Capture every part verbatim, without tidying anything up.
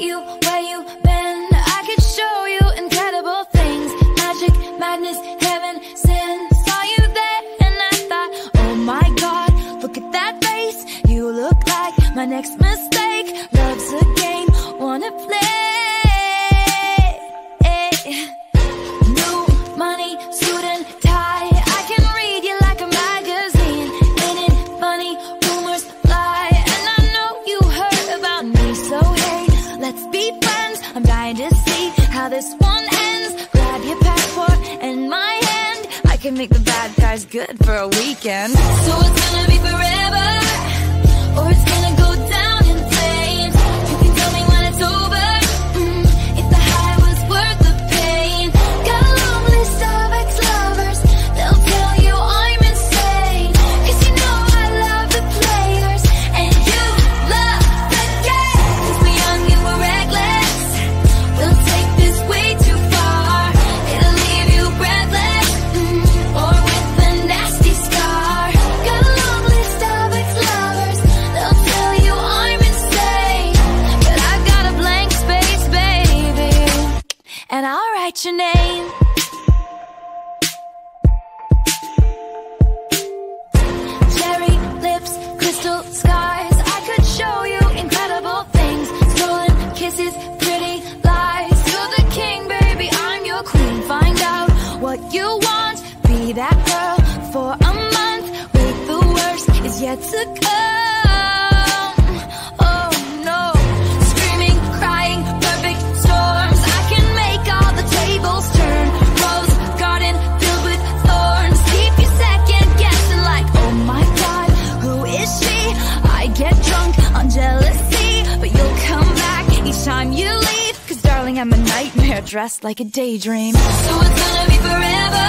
you where you been. I could show you incredible things. Magic, madness, heaven, sin. Saw you there and I thought, oh my God, look at that face. You look like my next mistake. Love's a game, wanna play. New money, suit and tie. I can read you like a magazine. Ain't it funny? Rumors fly, and I know you heard about me. So hey, let's be friends. I'm dying to see how this one ends. Grab your passport and my hand. I can make the bad guys good for a weekend. So it's gonna be forever, or it's gonna go down in flames. You can tell me when it's over, mm, if the high was worth the pain. Got a long list of ex-lovers, they'll tell you I'm insane. Cause you know I love the players, and you love the game. Cause we're young and we're reckless, we'll take this way too far. It'll leave you breathless, mm, or with a nasty scar. Got a long list of ex-lovers, they'll tell you I'm insane. But I've got a blank space, baby, and I'll write your name. Cherry lips, crystal skies. I could show you incredible things. Stolen kisses, pretty lies. You're the king, baby, I'm your queen. Find out what you want, be that girl for a month. Wait, the worst is yet to come. Oh no, screaming, crying, perfect storms. I can make all the tables turn. Rose garden filled with thorns. Keep you second guessing like, oh my God, who is she? I get drunk on jealousy, but you'll come back each time you leave. Cause darling, I'm a nightmare dressed like a daydream. So it's gonna be forever,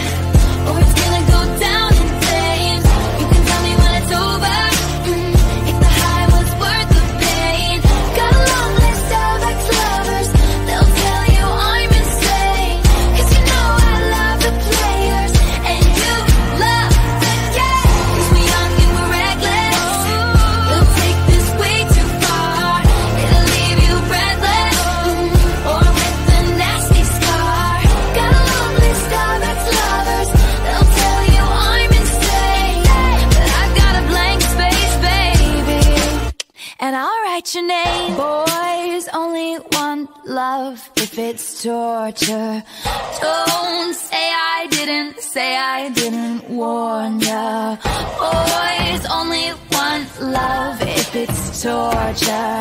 or it's gonna go down in flames. You can tell me when it's over, mm, if the high was worth the pain. Got a long list of ex-lovers, they'll tell you I'm insane. Cause you know I love the players, and you love the game. Cause we're young and we're reckless, we'll take this way too far. It'll leave you breathless, mm, or with a nasty scar. Got a long list of ex-lovers, they'll tell you I'm insane. But I've got a blank space, baby, and I'll write your name. Boys only want love if it's torture. Don't say I didn't, say I didn't warn ya. Boys only want love if it's torture.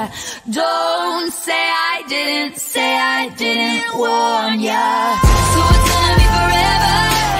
Don't say I didn't, say I didn't warn ya. So it's gonna be forever,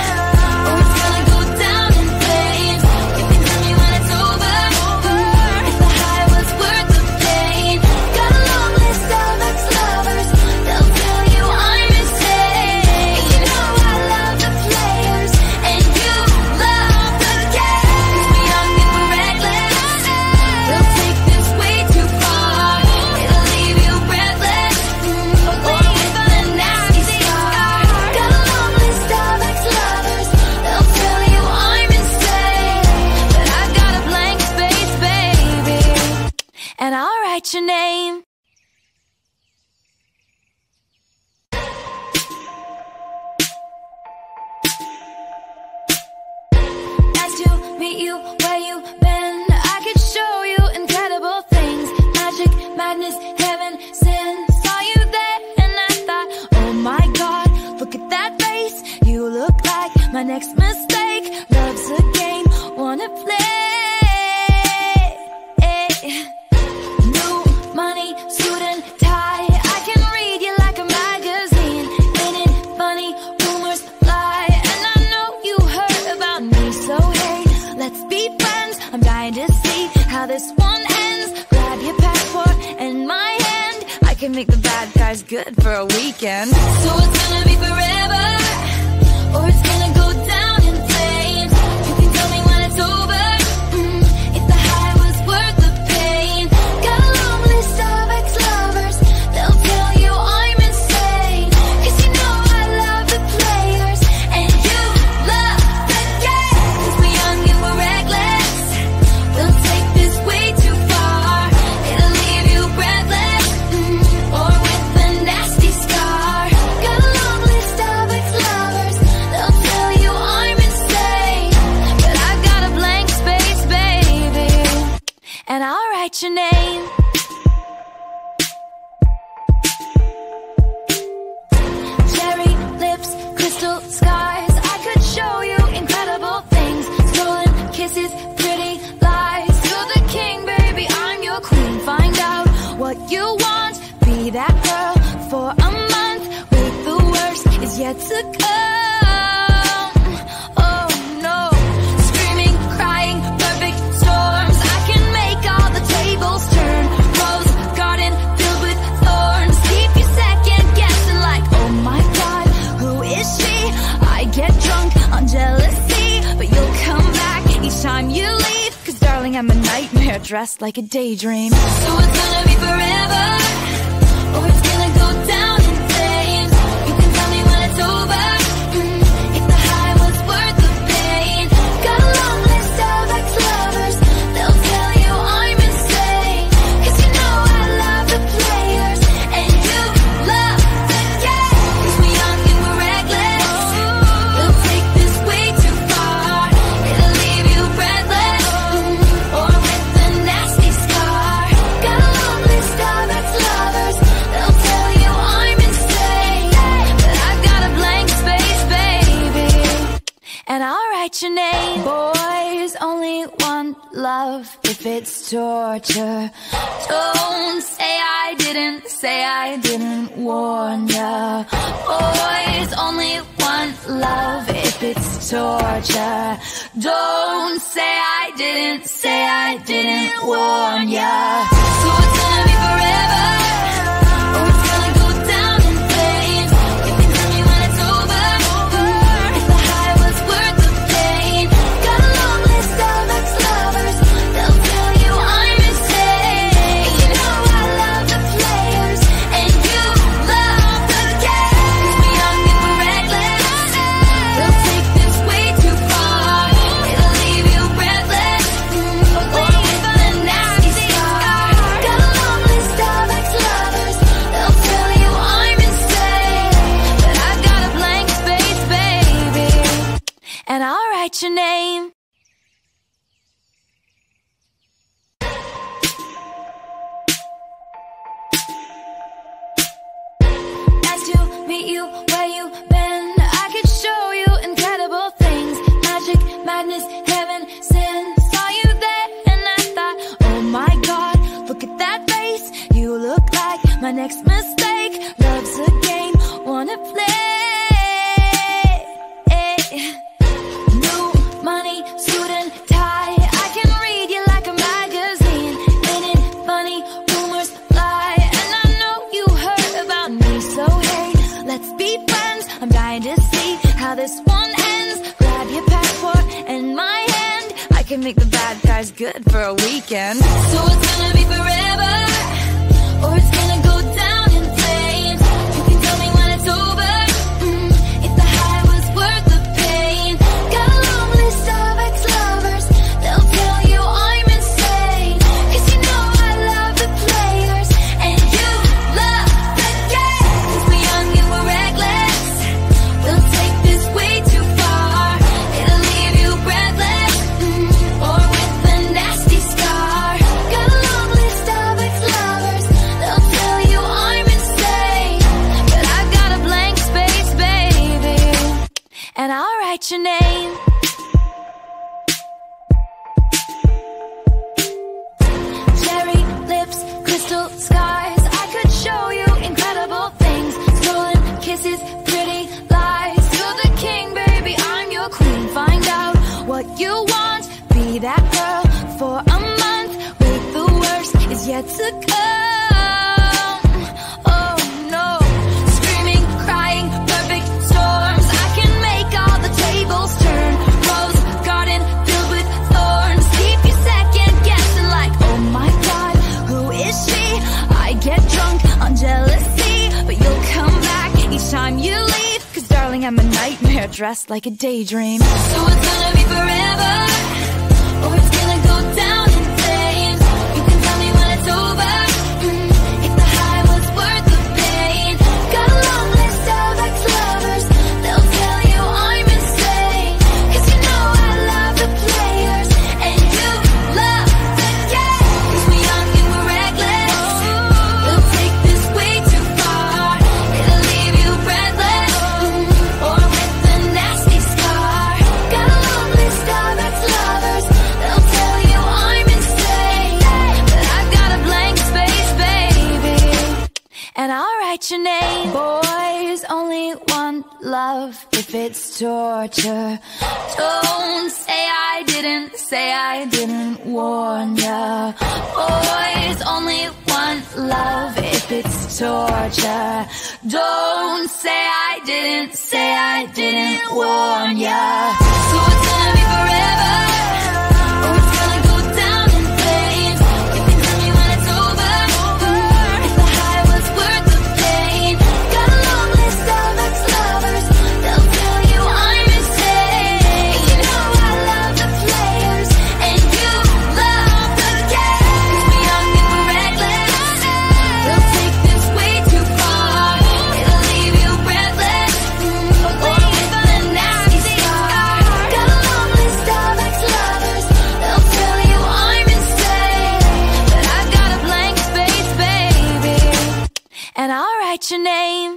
or it's gonna go down in flames. You can tell me when it's over, mm, if the high was worth the pain. Got a long list of ex-lovers, they'll tell you I'm insane. You know I love the players, and you love the game. Cause we're young and we're reckless, we'll take this way too far. It'll leave you breathless, mm, or with a nasty scar. Got a long list of ex-lovers, they'll tell you I'm insane. But I've got a blank space, baby, and I'll write your name. Nice to meet you where you been. I could show you incredible things. Magic, madness, heaven, sin. Saw you there and I thought, oh my God, look at that face. You look like my next mistake. Love's a game, wanna play. New money, suit and tie. I can read you like a magazine. Ain't it funny? Rumors fly, and I know you heard about me. So hey, let's be friends. I'm dying to see how this one ends. Grab your passport and my hand. I can make the bad guys good for a weekend. So it's gonna be forever, or it's gonna go down in flames. You can tell me when it's over, mm, if the high was worth the pain. Got a long list of ex-lovers, they'll tell you I'm insane. Cause you know I love the players, and you love the game. Cause we're young and we're reckless, we'll take this way too far. It'll leave you breathless, mm, yet to come. Oh no, screaming, crying, perfect storms. I can make all the tables turn. Rose garden filled with thorns. Keep you second guessing like, oh my God, who is she? I get drunk on jealousy, but you'll come back each time you leave. Cause darling, I'm a nightmare dressed like a daydream. So it's gonna be forever, or it's gonna go down in flames. You can tell me when it's over, mm, if the high was worth the pain. Got a long list of ex-lovers, they'll tell you I'm insane. Cause you know I love the players, and you love the game. Cause we're young and we're reckless, we'll take this way too far. It'll leave you breathless, mm, or with a nasty scar. Got a long list of ex-lovers, they'll tell you I'm insane. But I've got a blank space, baby, and I'll write your name. Boys only want love if it's torture. Don't say I didn't, say I didn't warn ya. Boys only want love if it's torture. Don't say I didn't, say I didn't warn ya. So it's gonna be forever, or it's gonna go down in flames. You can tell me when it's over, mm, if the high was worth the pain. Got a long list of ex-lovers, they'll tell you I'm insane. You know I love the players, and you love the game. Cause we're young and we're reckless, we'll take this way too far. It'll leave you breathless, mm, or with a nasty scar. Got a long list of ex-lovers, they'll tell you I'm insane. But I've got a blank space, baby, and I'll write your name. Nice to meet you, where you been? I could show you incredible things. Magic, madness, heaven, sin. Saw you there and I thought, oh my God, look at that face. You look like my next mistake. Love's a game, wanna play. New money, suit and tie. I can read you like a magazine. Ain't it funny, rumors fly. And I know you heard about me, so hey, let's be friends. I'm dying to see how this one ends. Grab your passport and my hand, I can make the bad guys good for a weekend. So it's gonna be forever, or it's gonna go down in flames. You can tell me when it's over, mm, if the high was worth the pain. Got a long list of ex-lovers, they'll tell you I'm insane. Cause you know I love the players, and you love the game. Cause we're young and we're reckless, we'll take this way too far. It'll leave you breathless, mm, or with a nasty scar. Got a long list of ex-lovers, they'll tell you I'm insane. But I've got a blank space, baby, and I'll write your name. Cherry lips, crystal skies. I could show you incredible things. Stolen kisses, pretty lies. You're the king, baby, I'm your queen. Find out what you want, be that girl for a month. Wait, the worst is yet to come. Oh no, screaming, crying, perfect storms. I can make all the tables turn. Rose garden filled with thorns. Keep you second guessing like, oh my God, who is she? I get drunk on jealousy, but you'll come back each time you leave. Cause darling, I'm a nightmare dressed like a daydream. So it's gonna be forever, or it's gonna go down in flames. You can tell me when it's over, mm, if the high was worth the pain. Got a long list of ex-lovers, they'll tell you I'm insane. Cause you know I love the players, and you love the game. Cause we're young and we're reckless, we'll take this way too far. It'll leave you breathless, mm, or with a nasty scar. Got a long list of ex-lovers, love if it's torture. Don't say I didn't, say I didn't warn ya. Boys only want love if it's torture. Don't say I didn't, say I didn't warn ya. So it's gonna be forever, or it's gonna go down in flames. You can tell me when it's over, if the high was worth the pain. Got a long list of ex-lovers, they'll tell you I'm insane. You know I love the players, and you love the game. 'Cause we're young and we're reckless, they'll take this way too far. It'll leave you breathless, or with a nasty scar. Got a long list of ex-lovers, they'll tell you I'm insane. But I've got a blank space, baby, and I'll write your name.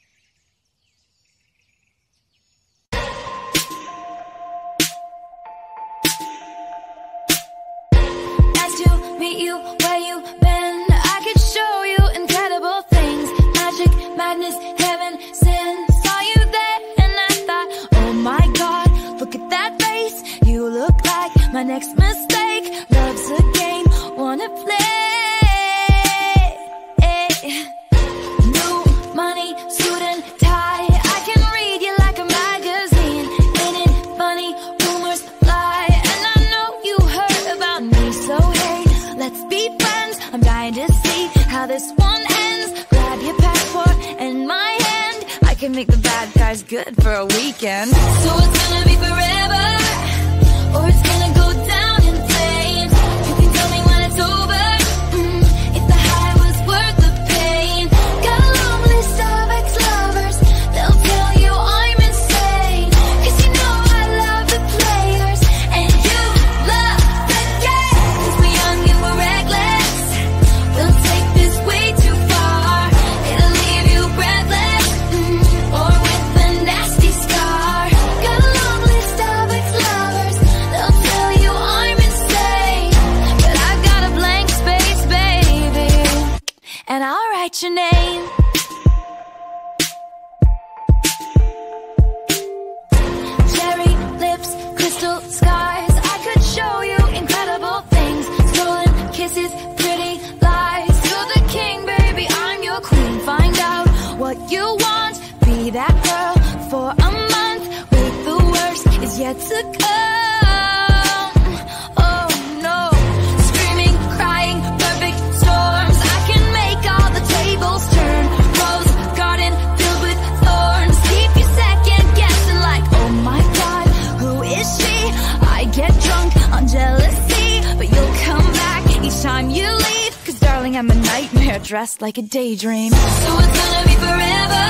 Nice to meet you, where you been? I could show you incredible things. Magic, madness, heaven, sin. Saw you there and I thought, oh my God, look at that face. You look like my next mistake. Love's a game, wanna play. New money, suit and tie. I can read you like a magazine. Ain't it funny? Rumors fly, and I know you heard about me. So hey, let's be friends. I'm dying to see how this one ends. Grab your passport and my hand. I can make the bad guys good for a weekend. So it's gonna be forever, or it's gonna go down in flames. You can tell me when it's over, mm, if the high was worth the pain. Got a long list of ex-lovers, they'll tell you I'm insane. 'Cause you know I love the players, and you love the game. 'Cause we're young and we're reckless, we'll take this way too far. It'll leave you breathless, mm, or with a nasty scar. Got a long list of ex-lovers, they'll tell you I'm insane. But I've got a blank space, baby, and I'll write your name. Cherry lips, crystal skies. I could show you incredible things. Stolen kisses, pretty lies. You're the king, baby, I'm your queen. Find out what you want, be that girl for a month. Wait, the worst is yet to come. Oh no, screaming, crying, perfect storms. I can make all the tables turn. Rose garden filled with thorns. Keep you second guessing like, oh my God, who is she? I get drunk on jealousy, but you'll come back each time you leave. 'Cause darling, I'm a nightmare dressed like a daydream. So it's gonna be forever,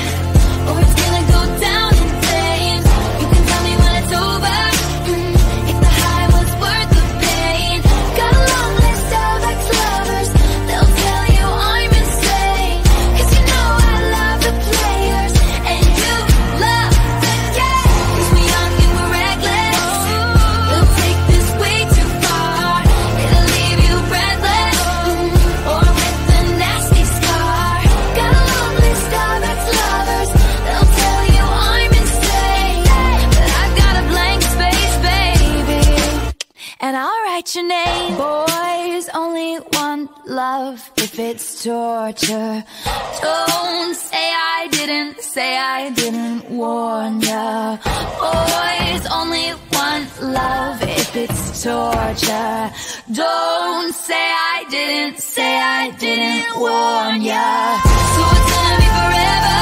or it's gonna go down in flames. You can tell me when it's over, mm, if the high was worth the pain. Got a long list of ex-lovers, they'll tell you I'm insane. 'Cause you know I love the players, and you love the game. 'Cause we're young and we're reckless, we'll take this way too far. It'll leave you breathless, mm, or with a nasty scar. Got a long list of ex-lovers, they'll tell you I'm insane. But I've got a blank space, baby, and I'll write your name. Boys only want love if it's torture. Don't say I didn't, say I didn't warn ya. Boys only want love if it's torture. Don't say I didn't, say I didn't warn ya. So it's gonna be forever,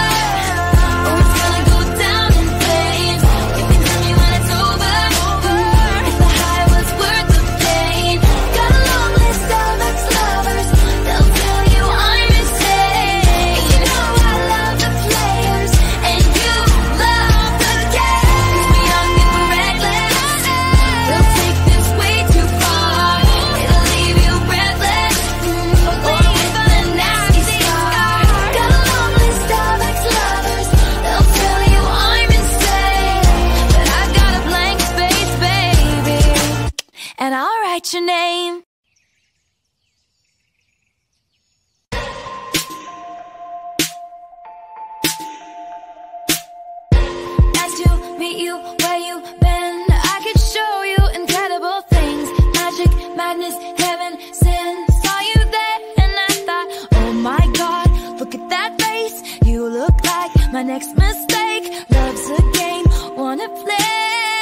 or it's gonna go down in flames. You can tell me when it's over, mm, if the high was worth the pain. Got a long list of ex-lovers, they'll tell you I'm insane. You know I love the players, and you love the game. 'Cause we're young and we're reckless, they'll take this way too far. It'll leave you breathless, mm, or with a nasty scar. Got a long list of ex-lovers, they'll tell you I'm insane. But I've got a blank space, baby, and I'll write your name. you where you been. I could show you incredible things. Magic, madness, heaven, sin. Saw you there and I thought, oh my God, look at that face. You look like my next mistake. Love's a game, wanna play.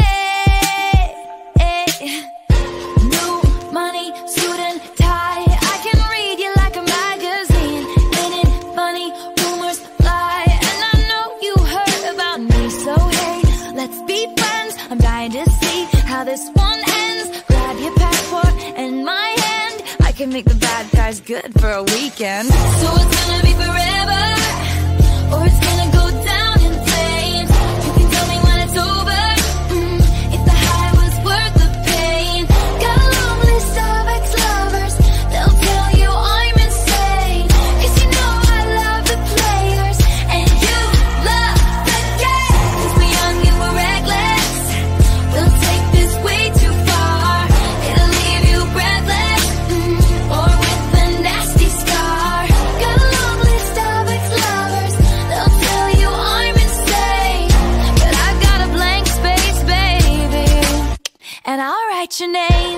New money, suit and tie. I can read you like a magazine. Ain't it funny? Rumors fly, and I know you heard about me. So hey, let's be friends. I'm dying to see how this one ends. Grab your passport and my hand. I can make the bad guys good for a weekend. So it's gonna be forever, or it's gonna go down in flames. You can tell me when it's over, mm, if the high was worth the pain. Got a long list of ex-lovers, they'll tell you I'm insane. Cause you know I love the players, and you love the game. Cause we're young and we're reckless, we'll take this way too far. It'll leave you breathless, mm, or with a nasty scar. Got a long list of ex-lovers, they'll tell you I'm insane. But I've got a blank space, baby, and I'll write your name.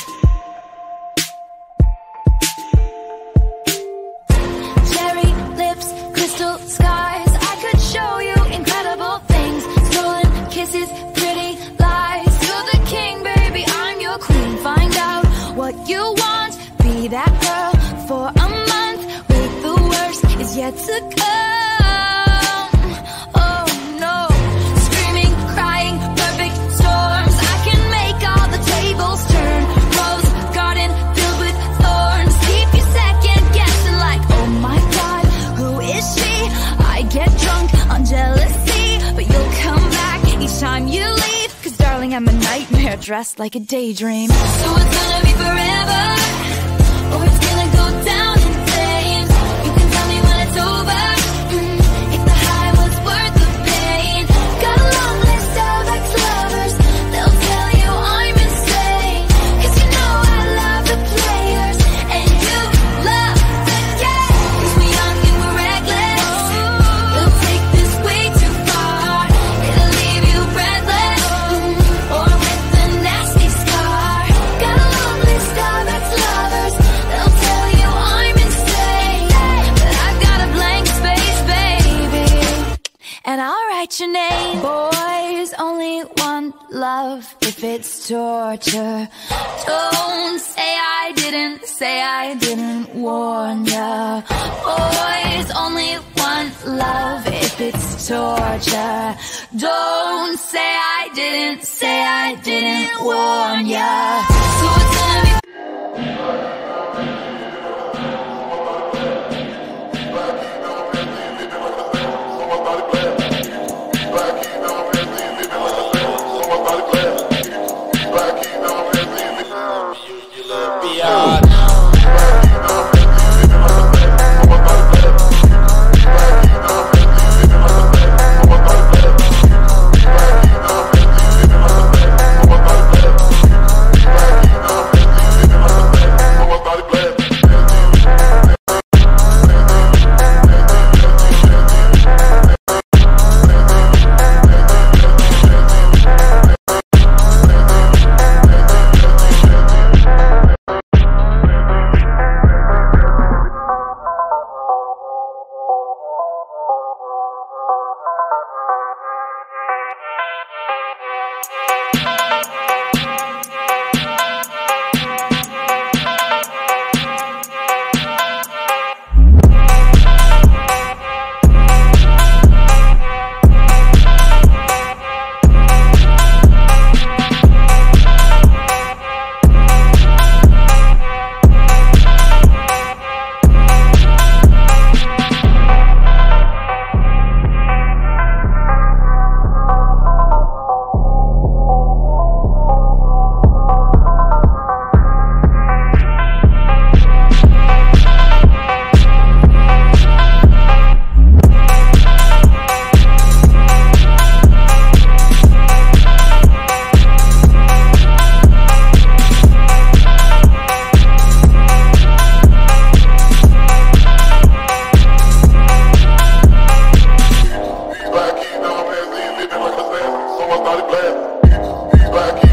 Cherry lips, crystal skies. I could show you incredible things. Stolen kisses, pretty lies. You're the king, baby, I'm your queen. Find out what you want, be that girl for a month. Wait, the worst is yet to come. Oh no, screaming, crying, perfect storms. I can make all the tables turn. Rose garden filled with thorns. Keep you second guessing like, oh my God, who is she? I get drunk on jealousy, but you'll come back each time you leave. Cause darling, I'm a nightmare dressed like a daydream. So it's gonna be forever, or it's gonna go down in flames. You can tell me when it's over, mm, if the high was worth the pain. Got a long list of ex-lovers, they'll tell you I'm insane. Cause you know I love the players, and you love the game. Cause we're young and we're reckless, we'll take this way too far. It'll leave you breathless, mm, or with a nasty scar. Got a long list of ex-lovers, they'll tell you I'm insane. But I've got a blank space, baby, and I'll write your name. Boys only want love if it's torture. Don't say I didn't, say I didn't warn ya. Boys only want love if it's torture. Don't say I didn't, say I didn't warn ya. So it's gonna be beyond. back